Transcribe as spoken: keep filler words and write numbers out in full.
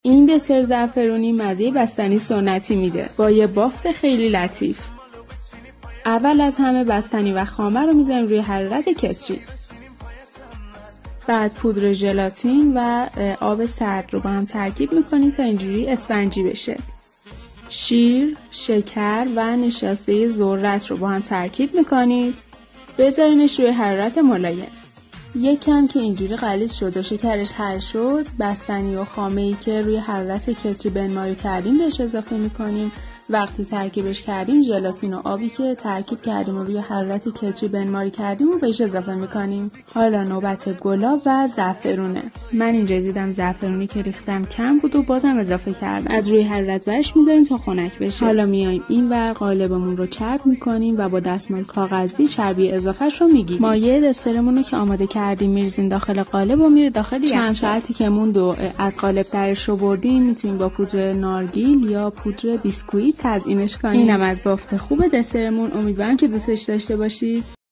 این دسر زعفرونی مزه بستنی سنتی میده با یه بافت خیلی لطیف. اول از همه بستنی و خامه رو میذاریم روی حرارت کتری. بعد پودر ژلاتین و آب سرد رو با هم ترکیب میکنیم تا اینجوری اسفنجی بشه. شیر، شکر و نشاسته ذرت رو با هم ترکیب میکنید. بذارینش روی حرارت ملایم. یک کم که اینجوری غلیظ شد و شکرش حل شد، بستنی و خامه‌ای که روی حرارت کتری بنماری کردیم بهش اضافه میکنیم. وقتی ترکیبش کردیم ژلاتین و آبی که ترکیب کردیم و روی حرارت کتری بنماری کردیم رو بهش اضافه میکنیم. حالا نوبت گلاب و زعفرونه. من اینجا دیدم زعفرونی که ریختم کم بود و بازم اضافه کردم. از روی حرارت برش می‌داریم تا خنک بشه. حالا میایم این ور قالبمون رو چرب میکنیم و با دستمال کاغذی چربی اضافهش رو میگیریم. مایه دسرمون رو که آماده کردیم میریزیم داخل قالب و میره داخل. چند ساعتی که موند و از قالب درش رو بردیم میتونیم با پودر نارگیل یا پودر بیسکویت تزیینش کنیم. اینم از بافت خوب دسرمون. امیدوارم که دوستش داشته باشید.